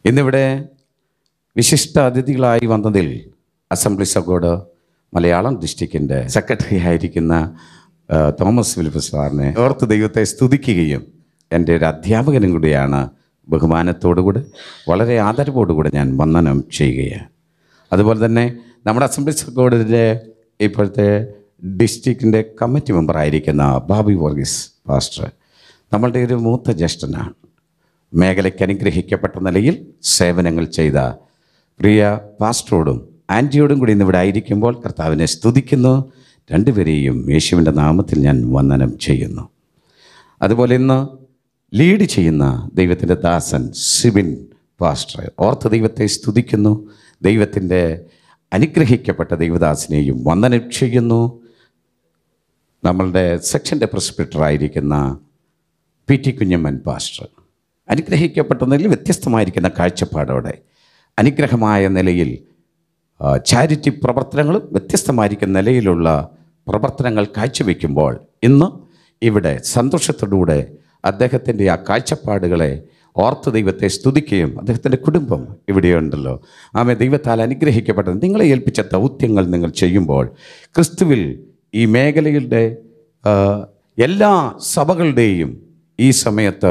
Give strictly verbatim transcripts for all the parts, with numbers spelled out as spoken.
ഇന്നിവിടെ വിശിഷ്ട അതിഥികളായി വന്നതിൽ അസംബ്ലീസ് ഓഫ് ഗോഡ് മലയാളം ഡിസ്ട്രിക്റ്റിൻ്റെ സെക്രട്ടറി ആയിരിക്കുന്ന തോമസ് ഫിലിപ്പ് സാറിനെ ഓർത്ത് ദൈവത്തെ സ്തുതിക്കുകയും എൻ്റെ ഒരു അധ്യാപകനും കൂടിയാണ്. ബഹുമാനത്തോടുകൂടെ വളരെ ആദരവോടുകൂടെ ഞാൻ വന്ദനം ചെയ്യുകയാണ്. അതുപോലെ തന്നെ നമ്മുടെ അസംബ്ലീസ് ഓഫ് ഗോഡിൻ്റെ ഇപ്പോഴത്തെ ഡിസ്ട്രിക്റ്റിൻ്റെ കമ്മിറ്റി മെമ്പറായിരിക്കുന്ന ബാബി വർഗീസ് പാസ്റ്റർ നമ്മളുടെ ഒരു മൂത്ത ജ്യേഷ്ഠനാണ്. മേഖലയ്ക്ക് അനുഗ്രഹിക്കപ്പെട്ട നിലയിൽ സേവനങ്ങൾ ചെയ്ത പ്രിയ പാസ്റ്ററോടും ആൻറ്റിയോടും കൂടി ഇന്നിവിടെ ആയിരിക്കുമ്പോൾ കർത്താവിനെ സ്തുതിക്കുന്നു. രണ്ടുപേരെയും യേശുവിൻ്റെ നാമത്തിൽ ഞാൻ വന്ദനം ചെയ്യുന്നു. അതുപോലെ ഇന്ന് ലീഡ് ചെയ്യുന്ന ദൈവത്തിൻ്റെ ദാസൻ സിബിൻ പാസ്റ്റർ ഓർത്ത് ദൈവത്തെ സ്തുതിക്കുന്നു. ദൈവത്തിൻ്റെ അനുഗ്രഹിക്കപ്പെട്ട ദൈവദാസനെയും വന്ദനം ചെയ്യുന്നു. നമ്മളുടെ സെക്ഷൻ്റെ പ്രിസ്ക്രിപ്റ്ററായിരിക്കുന്ന പി ടി കുഞ്ഞമ്മൻ പാസ്റ്റർ അനുഗ്രഹിക്കപ്പെട്ട നിലയിൽ വ്യത്യസ്തമായിരിക്കുന്ന കാഴ്ചപ്പാടോടെ അനുഗ്രഹമായ നിലയിൽ ചാരിറ്റി പ്രവർത്തനങ്ങളും വ്യത്യസ്തമായിരിക്കുന്ന നിലയിലുള്ള പ്രവർത്തനങ്ങൾ കാഴ്ചവെക്കുമ്പോൾ ഇന്ന് ഇവിടെ സന്തോഷത്തോടുകൂടെ അദ്ദേഹത്തിൻ്റെ ആ കാഴ്ചപ്പാടുകളെ ഓർത്ത് ദൈവത്തെ സ്തുതിക്കുകയും അദ്ദേഹത്തിൻ്റെ കുടുംബം ഇവിടെയുണ്ടല്ലോ ആമേ ദൈവത്താൽ അനുഗ്രഹിക്കപ്പെട്ടത് നിങ്ങളെ ഏൽപ്പിച്ച ദൗത്യങ്ങൾ നിങ്ങൾ ചെയ്യുമ്പോൾ ക്രിസ്തുവിൽ ഈ മേഖലയുടെ എല്ലാ സഭകളുടെയും ഈ സമയത്ത്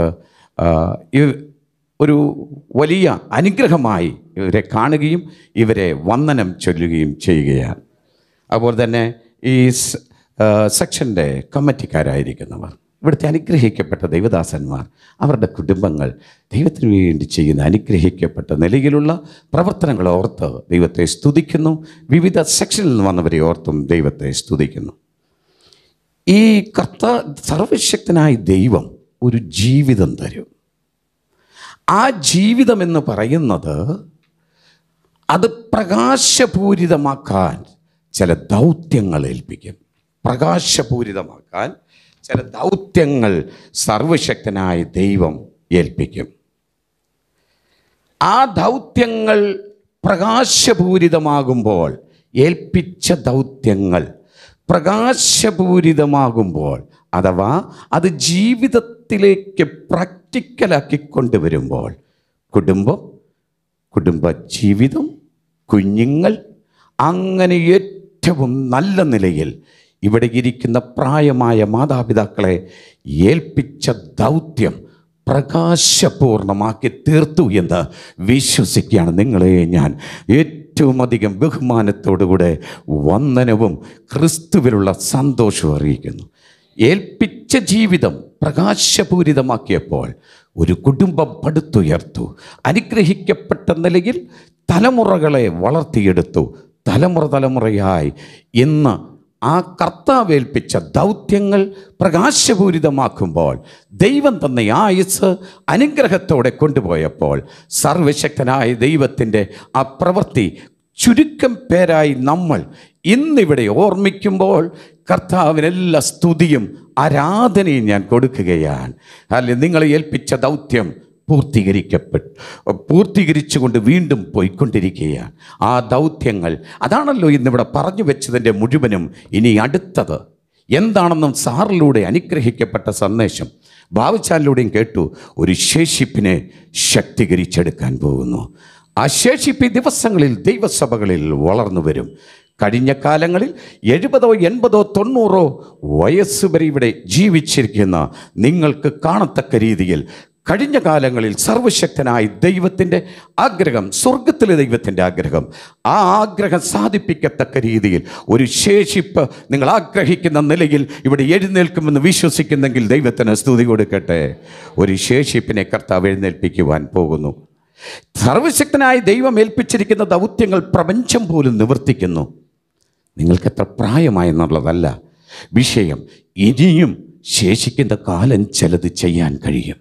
ഒരു വലിയ അനുഗ്രഹമായി ഇവരെ കാണുകയും ഇവരെ വന്ദനം ചൊല്ലുകയും ചെയ്യുകയാണ്. അതുപോലെ തന്നെ ഈ സെക്ഷൻ്റെ കമ്മിറ്റിക്കാരായിരിക്കുന്നവർ ഇവിടുത്തെ അനുഗ്രഹിക്കപ്പെട്ട ദൈവദാസന്മാർ അവരുടെ കുടുംബങ്ങൾ ദൈവത്തിന് വേണ്ടി ചെയ്യുന്ന അനുഗ്രഹിക്കപ്പെട്ട നിലയിലുള്ള പ്രവർത്തനങ്ങൾ ഓർത്ത് ദൈവത്തെ സ്തുതിക്കുന്നു. വിവിധ സെക്ഷനിൽ നിന്ന് വന്നവരെ ഓർത്തും ദൈവത്തെ സ്തുതിക്കുന്നു. ഈ കർത്താ സർവശക്തനായ ദൈവം ഒരു ജീവിതം തരും. ആ ജീവിതം എന്ന് പറയുന്നത് അത് പ്രകാശപൂരിതമാക്കാൻ ചില ദൗത്യങ്ങൾ ഏൽപ്പിക്കും. പ്രകാശപൂരിതമാക്കാൻ ചില ദൗത്യങ്ങൾ സർവശക്തനായ ദൈവം ഏൽപ്പിക്കും. ആ ദൗത്യങ്ങൾ പ്രകാശപൂരിതമാകുമ്പോൾ ഏൽപ്പിച്ച ദൗത്യങ്ങൾ പ്രകാശപൂരിതമാകുമ്പോൾ അഥവാ അത് ജീവിതത്തിലേക്ക് പ്രാക്ടിക്കലാക്കി കൊണ്ടുവരുമ്പോൾ കുടുംബം, കുടുംബ ജീവിതം, കുഞ്ഞുങ്ങൾ, അങ്ങനെ ഏറ്റവും നല്ല നിലയിൽ ഇവിടെ ഇരിക്കുന്ന പ്രായമായ മാതാപിതാക്കളെ ഏൽപ്പിച്ച ദൗത്യം പ്രകാശപൂർണമാക്കി തീർത്തു എന്ന് വിശ്വസിക്കുകയാണ്. നിങ്ങളെ ഞാൻ ഏറ്റവും അധികം ബഹുമാനത്തോടുകൂടെ വന്ദനവും ക്രിസ്തുവിലുള്ള സന്തോഷവും അറിയിക്കുന്നു. ഏൽപ്പിച്ച ജീവിതം പ്രകാശപൂരിതമാക്കിയപ്പോൾ ഒരു കുടുംബം പടുത്തുയർത്തു. അനുഗ്രഹിക്കപ്പെട്ട നിലയിൽ തലമുറകളെ വളർത്തിയെടുത്തു. തലമുറ തലമുറയായി ഇന്ന് ആ കർത്താവേൽപ്പിച്ച ദൗത്യങ്ങൾ പ്രകാശപൂരിതമാക്കുമ്പോൾ ദൈവം തന്ന ആയുസ് അനുഗ്രഹത്തോടെ കൊണ്ടുപോയപ്പോൾ സർവശക്തനായ ദൈവത്തിൻ്റെ ആ പ്രവൃത്തി ചുരുക്കം പേരായി നമ്മൾ ഇന്നിവിടെ ഓർമ്മിക്കുമ്പോൾ കർത്താവിനെല്ലാ സ്തുതിയും ആരാധനയും ഞാൻ കൊടുക്കുകയാണ്. അല്ലെങ്കിൽ നിങ്ങളെ ഏൽപ്പിച്ച ദൗത്യം പൂർത്തീകരിക്കപ്പെട്ടു പൂർത്തീകരിച്ചുകൊണ്ട് വീണ്ടും പോയിക്കൊണ്ടിരിക്കുകയാണ്. ആ ദൗത്യങ്ങൾ അതാണല്ലോ ഇന്നിവിടെ പറഞ്ഞു വെച്ചതിൻ്റെ മുഴുവനും. ഇനി അടുത്തത് എന്താണെന്നും സാറിലൂടെ അനുഗ്രഹിക്കപ്പെട്ട സന്ദേശം ഭാവിച്ചാലിലൂടെയും കേട്ടു. ഒരു ശേഷിപ്പിനെ ശക്തീകരിച്ചെടുക്കാൻ പോകുന്നു. ആ ശേഷിപ്പ് ദിവസങ്ങളിൽ ദൈവസഭകളിൽ വളർന്നു വരും. കഴിഞ്ഞ കാലങ്ങളിൽ എഴുപതോ എൺപതോ തൊണ്ണൂറോ വയസ്സ് വരെ ഇവിടെ ജീവിച്ചിരിക്കുന്ന നിങ്ങൾക്ക് കാണത്തക്ക രീതിയിൽ കഴിഞ്ഞ കാലങ്ങളിൽ സർവശക്തനായ ദൈവത്തിൻ്റെ ആഗ്രഹം, സ്വർഗത്തിലെ ദൈവത്തിൻ്റെ ആഗ്രഹം, ആ ആഗ്രഹം സാധിപ്പിക്കത്തക്ക രീതിയിൽ ഒരു ശേഷിപ്പ് നിങ്ങൾ ആഗ്രഹിക്കുന്ന നിലയിൽ ഇവിടെ എഴുന്നേൽക്കുമെന്ന് വിശ്വസിക്കുന്നെങ്കിൽ ദൈവത്തിന് സ്തുതി കൊടുക്കട്ടെ. ഒരു ശേഷിപ്പിനെ കർത്താവ് എഴുന്നേൽപ്പിക്കുവാൻ പോകുന്നു. സർവശക്തനായ ദൈവം ഏൽപ്പിച്ചിരിക്കുന്ന ദൗത്യങ്ങൾ പ്രപഞ്ചം പോലും നിവർത്തിക്കുന്നു. നിങ്ങൾക്കെത്ര പ്രായമായെന്നുള്ളതല്ല വിഷയം. ഇനിയും ശേഷിക്കുന്ന കാലം ചിലത് ചെയ്യാൻ കഴിയും.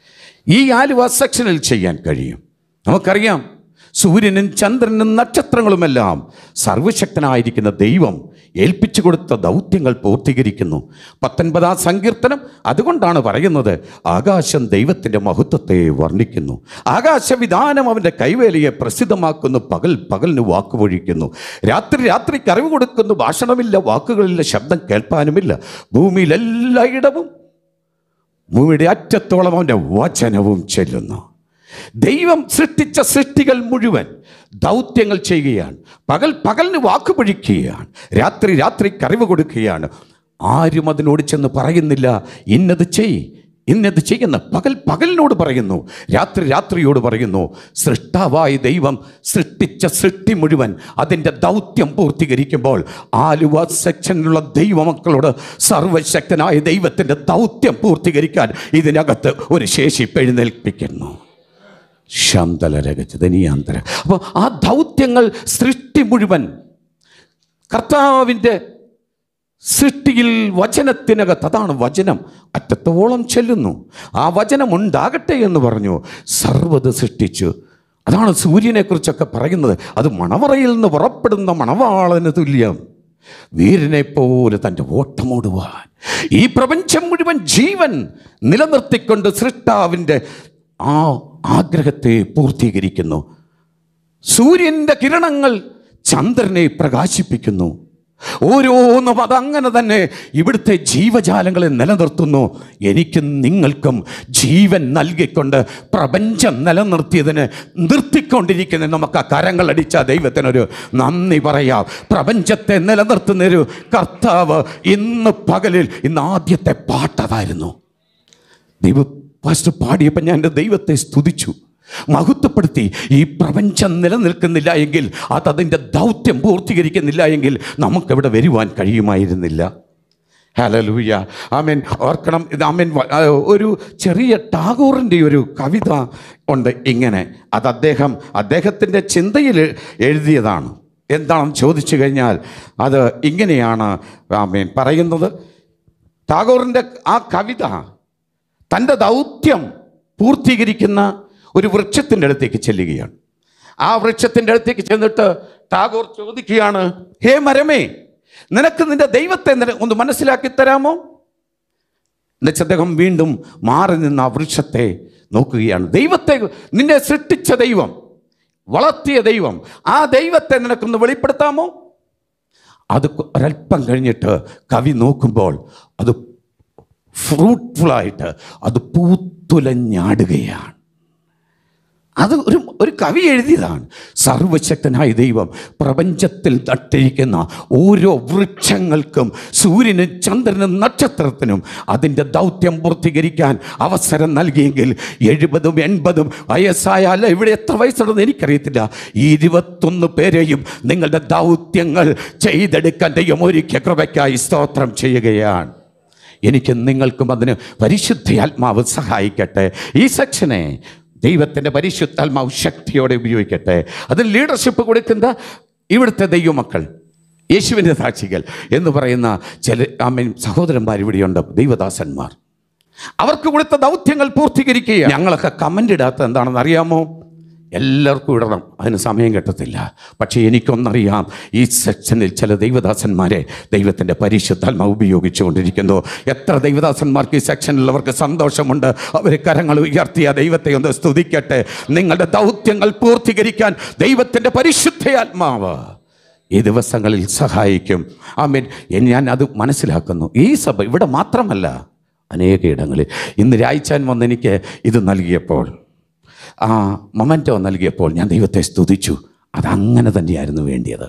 ഈ ആലുവ സെക്ഷനിൽ ചെയ്യാൻ കഴിയും. നമുക്കറിയാം സൂര്യനും ചന്ദ്രനും നക്ഷത്രങ്ങളുമെല്ലാം സർവശക്തനായിരിക്കുന്ന ദൈവം ഏൽപ്പിച്ചു കൊടുത്ത ദൗത്യങ്ങൾ പൂർത്തീകരിക്കുന്നു. പത്തൊൻപതാം സങ്കീർത്തനം അതുകൊണ്ടാണ് പറയുന്നത്, ആകാശം ദൈവത്തിൻ്റെ മഹത്വത്തെ വർണ്ണിക്കുന്നു, ആകാശവിധാനം അവൻ്റെ കൈവേലയെ പ്രസിദ്ധമാക്കുന്നു, പകൽ പകലിന് വാക്കുപൊഴിക്കുന്നു, രാത്രി രാത്രിക്ക് അറിവ് കൊടുക്കുന്നു, ഭാഷണമില്ല, വാക്കുകളില്ല, ശബ്ദം കേൾപ്പാനുമില്ല, ഭൂമിയിലെല്ലായിടവും ഭൂമിയുടെ അറ്റത്തോളം അവൻ്റെ വചനവും ചെല്ലുന്നു. ദൈവം സൃഷ്ടിച്ച സൃഷ്ടികൾ മുഴുവൻ ദൗത്യങ്ങൾ ചെയ്യുകയാണ്. പകൽ പകലിന് വാക്കുപൊഴിക്കുകയാണ്, രാത്രി രാത്രിക്ക് അറിവ് കൊടുക്കുകയാണ്. ആരും അതിനോട് ചെന്ന് പറയുന്നില്ല ഇന്നത് ചെയ് ഇന്നത് ചെയ്യുന്ന. പകൽ പകലിനോട് പറയുന്നു, രാത്രി രാത്രിയോട് പറയുന്നു. സൃഷ്ടാവായ ദൈവം സൃഷ്ടിച്ച സൃഷ്ടി മുഴുവൻ അതിൻ്റെ ദൗത്യം പൂർത്തീകരിക്കുമ്പോൾ ആലുവ സെക്ഷനിലുള്ള ദൈവമക്കളോട് സർവശക്തനായ ദൈവത്തിൻ്റെ ദൗത്യം പൂർത്തീകരിക്കാൻ ഇതിനകത്ത് ഒരു ശേഷിപ്പ് എഴുന്നേൽപ്പിക്കുന്നു. ശാന്തലരഗജതനീയാന്തര. അപ്പോൾ ആ ദൗത്യങ്ങൾ സൃഷ്ടി മുഴുവൻ കർത്താവിൻ്റെ സൃഷ്ടിയിൽ വചനത്തിനകത്ത്, അതാണ് വചനം, അറ്റത്തോളം ചെല്ലുന്നു. ആ വചനം ഉണ്ടാകട്ടെ എന്ന് പറഞ്ഞു, സർവ്വത് സൃഷ്ടിച്ചു. അതാണ് സൂര്യനെക്കുറിച്ചൊക്കെ പറയുന്നത്. അത് മണവറയിൽ നിന്ന് പുറപ്പെടുന്ന മണവാളന് തുല്യം, വീരനെ പോലെ തൻ്റെ ഓട്ടമോടുവാൻ. ഈ പ്രപഞ്ചം മുഴുവൻ ജീവൻ നിലനിർത്തിക്കൊണ്ട് സൃഷ്ടാവിൻ്റെ ആ ആഗ്രഹത്തെ പൂർത്തീകരിക്കുന്നു. സൂര്യൻ്റെ കിരണങ്ങൾ ചന്ദ്രനെ പ്രകാശിപ്പിക്കുന്നു. ഓരോന്നും അതങ്ങനെ തന്നെ ഇവിടുത്തെ ജീവജാലങ്ങളെ നിലനിർത്തുന്നു. എനിക്കും നിങ്ങൾക്കും ജീവൻ നൽകിക്കൊണ്ട് പ്രപഞ്ചം നിലനിർത്തിയതിന് നിർത്തിക്കൊണ്ടിരിക്കുന്ന നമുക്ക് ആ കരങ്ങളടിച്ച ദൈവത്തിനൊരു നന്ദി പറയാം. പ്രപഞ്ചത്തെ നിലനിർത്തുന്നൊരു കർത്താവ് ഇന്ന് പകലിൽ, ഇന്ന് ആദ്യത്തെ പാട്ടതായിരുന്നു. ദൈവ പാസ്റ്റർ പാടിയപ്പോൾ ഞാൻ എൻ്റെ ദൈവത്തെ സ്തുതിച്ചു, മഹത്വപ്പെടുത്തി. ഈ പ്രപഞ്ചം നിലനിൽക്കുന്നില്ല എങ്കിൽ, അത് അതിൻ്റെ ദൗത്യം പൂർത്തീകരിക്കുന്നില്ല എങ്കിൽ നമുക്കിവിടെ വരുവാൻ കഴിയുമായിരുന്നില്ല. Hallelujah, amen. ഓർക്കണം, ഇത് ആമേൻ. ഒരു ചെറിയ ടാഗോറിൻ്റെ ഒരു കവിത ഉണ്ട് ഇങ്ങനെ. അത് അദ്ദേഹം അദ്ദേഹത്തിൻ്റെ ചിന്തയിൽ എഴുതിയതാണ്. എന്താണെന്ന് ചോദിച്ചു കഴിഞ്ഞാൽ അത് ഇങ്ങനെയാണ് ആമേൻ പറയുന്നത്. ടാഗോറിൻ്റെ ആ കവിത തൻ്റെ ദൗത്യം പൂർത്തീകരിക്കുന്ന ഒരു വൃക്ഷത്തിൻ്റെ അടുത്തേക്ക് ചെല്ലുകയാണ്. ആ വൃക്ഷത്തിൻ്റെ അടുത്തേക്ക് ചെന്നിട്ട് ടാഗോർ ചോദിക്കുകയാണ്, ഹേ മരമേ, നിനക്ക് നിന്റെ ദൈവത്തെ ഒന്ന് മനസ്സിലാക്കി തരാമോ? എന്നുവെച്ചാൽ അദ്ദേഹം വീണ്ടും മാറി നിന്ന് ആ വൃക്ഷത്തെ നോക്കുകയാണ്. ദൈവത്തെ, നിന്നെ സൃഷ്ടിച്ച ദൈവം, വളർത്തിയ ദൈവം, ആ ദൈവത്തെ നിനക്കൊന്ന് വെളിപ്പെടുത്താമോ? അത് ഒരല്പം കഴിഞ്ഞിട്ട് കവി നോക്കുമ്പോൾ അത് ഫ്രൂട്ട്ഫുള്ളായിട്ട് അത് പൂത്തുലഞ്ഞാടുകയാണ്. അത് ഒരു ഒരു കവി എഴുതിയതാണ്. സർവശക്തനായ ദൈവം പ്രപഞ്ചത്തിൽ നട്ടിരിക്കുന്ന ഓരോ വൃക്ഷങ്ങൾക്കും, സൂര്യനും ചന്ദ്രനും നക്ഷത്രത്തിനും അതിൻ്റെ ദൗത്യം പൂർത്തീകരിക്കാൻ അവസരം നൽകിയെങ്കിൽ എഴുപതും എൺപതും വയസ്സായാൽ, ഇവിടെ എത്ര വയസ്സുണ്ടെന്ന് എനിക്കറിയത്തില്ല, ഇരുപത്തൊന്ന് പേരെയും നിങ്ങളുടെ ദൗത്യങ്ങൾ ചെയ്തെടുക്കാൻ ദൈവം ഒരുക്കിയ കൃപയ്ക്കായി സ്തോത്രം ചെയ്യുകയാണ്. എനിക്ക് നിങ്ങൾക്കും അതിന് പരിശുദ്ധാത്മാവ് സഹായിക്കട്ടെ. ഈ സെക്ഷനെ ദൈവത്തിൻ്റെ പരിശുദ്ധാത്മാവ് ശക്തിയോടെ ഉപയോഗിക്കട്ടെ. അതിന് ലീഡർഷിപ്പ് കൊടുക്കുന്ന ഇവിടുത്തെ ദൈവമക്കൾ, യേശുവിൻ്റെ സാക്ഷികൾ എന്ന് പറയുന്ന ചില ആമേൻ സഹോദരന്മാർ ഇവിടെയുണ്ട്, ദൈവദാസന്മാർ. അവർക്ക് കൊടുത്ത ദൗത്യങ്ങൾ പൂർത്തീകരിക്കുക. ഞങ്ങളൊക്കെ കമൻ്റ് ഇടാത്ത എന്താണെന്ന് അറിയാമോ? എല്ലാവർക്കും ഇടണം, അതിന് സമയം കിട്ടത്തില്ല. പക്ഷേ എനിക്കൊന്നറിയാം, ഈ സെക്ഷനിൽ ചില ദൈവദാസന്മാരെ ദൈവത്തിൻ്റെ പരിശുദ്ധാത്മാവ് ഉപയോഗിച്ചുകൊണ്ടിരിക്കുന്നു. എത്ര ദൈവദാസന്മാർക്ക് ഈ സെക്ഷനിലുള്ളവർക്ക് സന്തോഷമുണ്ട്. അവർ കരങ്ങൾ ഉയർത്തിയ ദൈവത്തെ ഒന്ന് സ്തുതിക്കട്ടെ. നിങ്ങളുടെ ദൗത്യങ്ങൾ പൂർത്തീകരിക്കാൻ ദൈവത്തിൻ്റെ പരിശുദ്ധാത്മാവ് ഈ ദിവസങ്ങളിൽ സഹായിക്കും. ആമേൻ. ഞാൻ അത് മനസ്സിലാക്കുന്നു. ഈ സഭ ഇവിടെ മാത്രമല്ല, അനേക ഇടങ്ങളിൽ. ഇന്ന് രായിച്ചാൻ വന്ന് എനിക്ക് ഇത് നൽകിയപ്പോൾ, ആ മൊമെൻ്റോ നൽകിയപ്പോൾ ഞാൻ ദൈവത്തെ സ്തുതിച്ചു. അതങ്ങനെ തന്നെയായിരുന്നു വേണ്ടിയത്.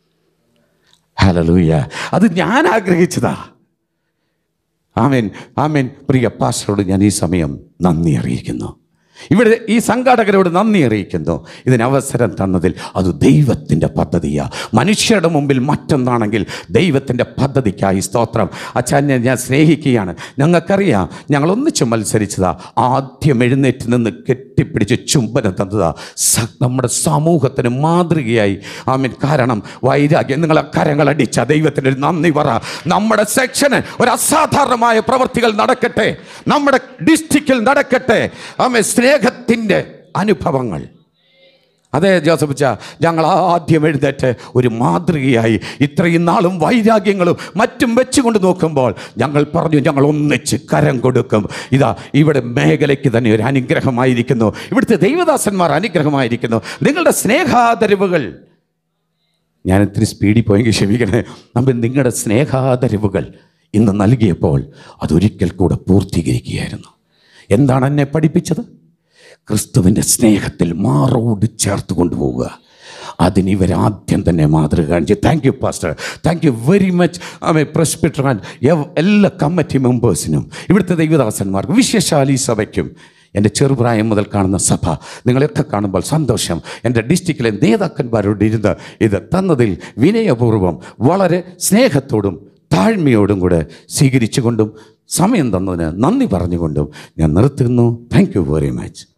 ഹല്ലേലൂയ. അത് ഞാൻ ആഗ്രഹിച്ചതാ. ആമേൻ, ആമേൻ. പ്രിയ പാസ്റ്ററോട് ഞാൻ ഈ സമയം നന്ദി അറിയിക്കുന്നു. ഇവിടെ ഈ സംഘാടകരോട് നന്ദി അറിയിക്കുന്നു. ഇതിനവസരം തന്നതിൽ അത് ദൈവത്തിൻ്റെ പദ്ധതിയാണ്. മനുഷ്യരുടെ മുമ്പിൽ മറ്റൊന്നാണെങ്കിൽ ദൈവത്തിൻ്റെ പദ്ധതിക്കായി സ്തോത്രം. അച്ഛനെ ഞാൻ സ്നേഹിക്കുകയാണ്. ഞങ്ങൾക്കറിയാം, ഞങ്ങൾ ഒന്നിച്ച് മത്സരിച്ചതാ. ആദ്യം എഴുന്നേറ്റ് നിന്ന് കെട്ടിപ്പിടിച്ച് ചുംബനം തന്നതാ നമ്മുടെ സമൂഹത്തിന് മാതൃകയായി. ആമേൻ. കാരണം വൈരാഗ്യം, നിങ്ങളെ കരങ്ങളടിച്ച ദൈവത്തിൻ്റെ ഒരു നന്ദി പറ. നമ്മുടെ സെക്ഷന് ഒരു അസാധാരണമായ പ്രവൃത്തികൾ നടക്കട്ടെ, നമ്മുടെ ഡിസ്ട്രിക്റ്റിൽ നടക്കട്ടെ. ആമേൻ. സ്നേഹത്തിൻ്റെ അനുഭവങ്ങൾ. അതെ ജോസഫച്ച, ഞങ്ങൾ ആദ്യം എഴുന്നേറ്റ് ഒരു മാതൃകയായി ഇത്രയും നാളും വൈരാഗ്യങ്ങളും മറ്റും വെച്ചുകൊണ്ട് നോക്കുമ്പോൾ ഞങ്ങൾ പറഞ്ഞു, ഞങ്ങൾ ഒന്നിച്ച് കരം കൊടുക്കും. ഇതാ ഇവിടെ മേഖലയ്ക്ക് തന്നെ ഒരു അനുഗ്രഹമായിരിക്കുന്നു. ഇവിടുത്തെ ദൈവദാസന്മാർ അനുഗ്രഹമായിരിക്കുന്നു. നിങ്ങളുടെ സ്നേഹാദരവുകൾ, ഞാൻ ഇത്തിരി സ്പീഡിൽ പോയെങ്കിൽ ക്ഷമിക്കണേ. നമ്മൾ നിങ്ങളുടെ സ്നേഹാദരവുകൾ ഇന്ന് നൽകിയപ്പോൾ അതൊരിക്കൽ കൂടെ പൂർത്തീകരിക്കുകയായിരുന്നു. എന്താണ് എന്നെ പഠിപ്പിച്ചത്? ക്രിസ്തുവിൻ്റെ സ്നേഹത്തിൽ മാറോട് ചേർത്ത് കൊണ്ടുപോവുക. അതിന് ഇവരാദ്യം തന്നെ മാതൃക കാണിച്ചു. Thank you pastor, thank you very much. അവ പ്രസ്പിറ്റർ എല്ലാ കമ്മിറ്റി മെമ്പേഴ്സിനും ഇവിടുത്തെ ദൈവദാസന്മാർക്കും വിശേഷാൽ ഈ സഭയ്ക്കും എൻ്റെ ചെറുപ്രായം മുതൽ കാണുന്ന സഭ നിങ്ങളെയൊക്കെ കാണുമ്പോൾ സന്തോഷം. എൻ്റെ ഡിസ്ട്രിക്റ്റിലെ നേതാക്കന്മാരോട് ഇരുന്ന് ഇത് തന്നതിൽ വിനയപൂർവ്വം വളരെ സ്നേഹത്തോടും താഴ്മയോടും കൂടെ സ്വീകരിച്ചുകൊണ്ടും സമയം തന്നതിന് നന്ദി പറഞ്ഞുകൊണ്ടും ഞാൻ നിർത്തുന്നു. Thank you very much.